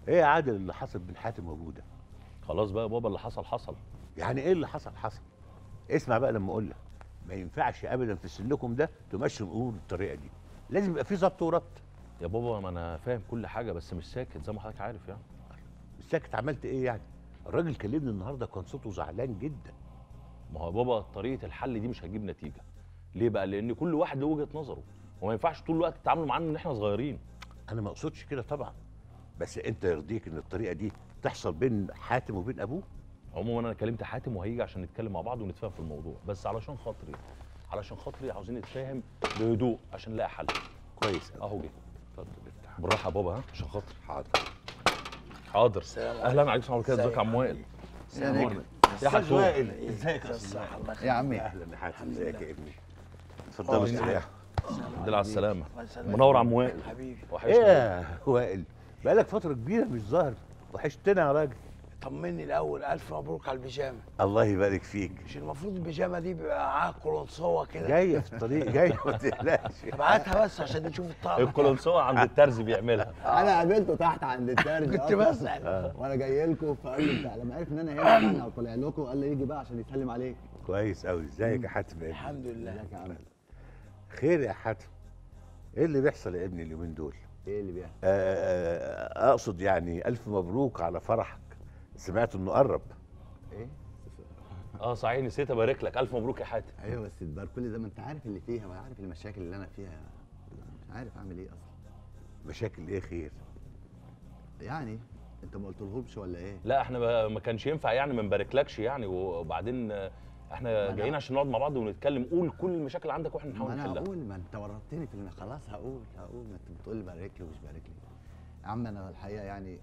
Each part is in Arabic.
ايه يا عادل اللي حصل بين حاتم وابوه؟ خلاص بقى يا بابا، اللي حصل حصل. يعني ايه اللي حصل حصل؟ اسمع بقى لما اقول لك، ما ينفعش ابدا في سنكم ده تمشوا الامور بالطريقه دي، لازم يبقى في ضبط وربط. يا بابا ما انا فاهم كل حاجه بس مش ساكت زي ما حضرتك عارف يعني. ساكت عملت ايه يعني؟ الراجل كلمني النهارده كان صوته زعلان جدا. ما هو يا بابا طريقه الحل دي مش هتجيب نتيجه. ليه بقى؟ لان كل واحد له وجهه نظره، وما ينفعش طول الوقت تتعاملوا معانا ان احنا صغيرين. انا ما اقصدش كده طبعا، بس انت يرضيك ان الطريقه دي تحصل بين حاتم وبين ابوه؟ عموما انا كلمت حاتم وهيجي عشان نتكلم مع بعض ونتفاهم في الموضوع، بس علشان خاطري عاوزين نتفاهم بهدوء عشان نلاقي حل. كويس أوي. اهو جه. اتفضل افتح. بالراحه يا بابا، ها، عشان خاطري. حاضر. حاضر. اهلا عليكم ورحمه الله، ازيك يا عم وائل؟ يا حاج وائل، ازيك يا استاذ يا عمي؟ اهلا يا حاتم، ازيك يا ابني؟ اتفضلوا استريحوا. الحمد لله على السلامه. منور يا عم وائل. حبيبي. ايه يا وائل، بقالك فتره كبيره مش ظاهر، وحشتنا يا راجل. طمني الاول، الف مبروك على البيجامه. الله يبارك فيك. مش المفروض البيجامه دي بيبقى معاها قولونسوه كده؟ جايه في الطريق، جايه ما تقلقش. طب هاتها بس عشان نشوف الطقم. الكولونسوه عند الترز بيعملها. انا قابلته تحت عند الترج كنت بسأل. وانا جاي لكم، فقال لي بتاع لما عرف ان انا هنا يعني وطلع لكم قال لي يجي بقى عشان يسلم عليك. كويس قوي. ازيك يا حاتم يا ابني؟ الحمد لله. ازيك يا عم؟ خير يا حاتم؟ ايه اللي بيحصل يا ابني اليومين دول؟ ايه اللي بيحصل؟ اقصد يعني الف مبروك على فرحك، سمعت انه قرب. ايه؟ صحيح نسيت ابارك لك، الف مبروك يا حاتم. ايوه بس تبارك كل ده، ما انت عارف اللي فيها وعارف المشاكل اللي انا فيها، مش عارف اعمل ايه اصلا. مشاكل ايه خير؟ يعني انت ما قلتلهمش ولا ايه؟ لا احنا ما كانش ينفع يعني ما نباركلكش يعني، وبعدين احنا جايين عشان نقعد مع بعض ونتكلم. قول كل المشاكل اللي عندك واحنا ما نحاول انا نحلها. هقول، ما انت ورطتني في خلاص هقول ما انت بتقول لي بارك لي ومش بارك لي. يا عم انا الحقيقه يعني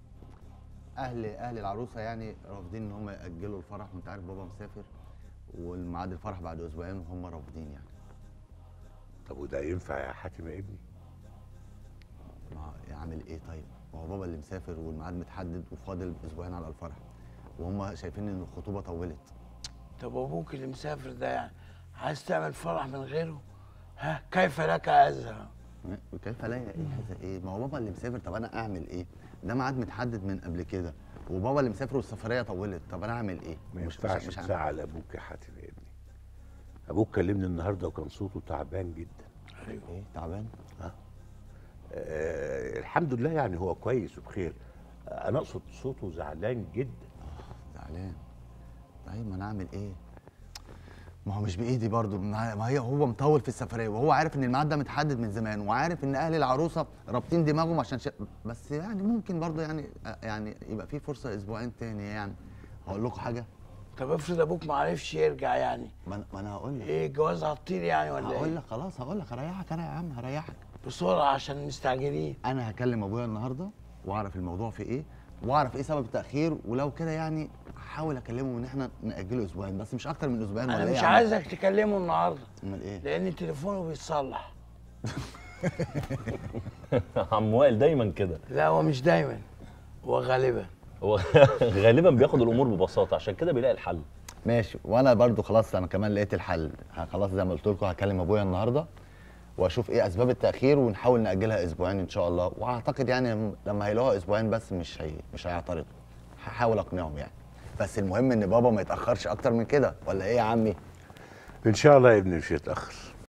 اهل العروسه يعني رافضين ان هم ياجلوا الفرح، وانت عارف بابا مسافر والميعاد الفرح بعد اسبوعين وهم رافضين يعني. طب وده ينفع يا حاتم يا ابني؟ ما يعمل ايه طيب؟ ما هو بابا اللي مسافر والميعاد متحدد وفاضل اسبوعين على الفرح، وهم شايفين ان الخطوبه طولت. طب ابوك اللي مسافر ده يعني عايز تعمل فرح من غيره؟ ها، كيف لك هذا؟ كيف لا ايه هذا ايه؟ ما هو بابا اللي مسافر، طب انا اعمل ايه؟ ده ميعاد متحدد من قبل كده، وبابا اللي مسافر والسفريه طولت، طب انا اعمل ايه؟ ما ينفعش تزعل ابوك يا حاتم يا ابني. ابوك كلمني النهارده وكان صوته تعبان جدا. ايه تعبان؟ الحمد لله يعني هو كويس وبخير. انا اقصد صوته زعلان جدا. زعلان؟ طيب ما انا اعمل ايه؟ ما هو مش بايدي برضه، ما هي هو مطول في السفريه وهو عارف ان الميعاد ده متحدد من زمان، وعارف ان اهل العروسه رابطين دماغهم عشان بس يعني ممكن برضه يعني يبقى في فرصه اسبوعين تاني يعني. هقول لكم حاجه؟ طب افرض ابوك ما عرفش يرجع يعني؟ ما انا هقول لك. ايه، الجواز هتطير يعني ولا ايه؟ هقول لك خلاص، هقول لك هريحك انا يا عم، هريحك بسرعه عشان مستعجلين. انا هكلم ابويا النهارده واعرف الموضوع في ايه، واعرف ايه سبب التاخير، ولو كده يعني هحاول اكلمه ان احنا ناجله اسبوعين، بس مش اكتر من اسبوعين. ولا انا ايه مش يا عم؟ عايزك تكلمه النهارده. امال ايه؟ لان تليفونه بيتصلح. عم وائل دايما كده. لا هو مش دايما، هو غالبا. هو غالبا بياخد الامور ببساطه، عشان كده بيلاقي الحل. ماشي، وانا برضو خلاص انا كمان لقيت الحل. خلاص زي ما قلت لكم هكلم ابويا النهارده واشوف ايه اسباب التاخير، ونحاول ناجلها اسبوعين ان شاء الله، واعتقد يعني لما هيلاقوها اسبوعين بس مش هيعترضوا. هحاول اقنعهم يعني، بس المهم ان بابا ما يتاخرش اكتر من كده، ولا ايه يا عمي؟ ان شاء الله يا ابني مش هيتاخر.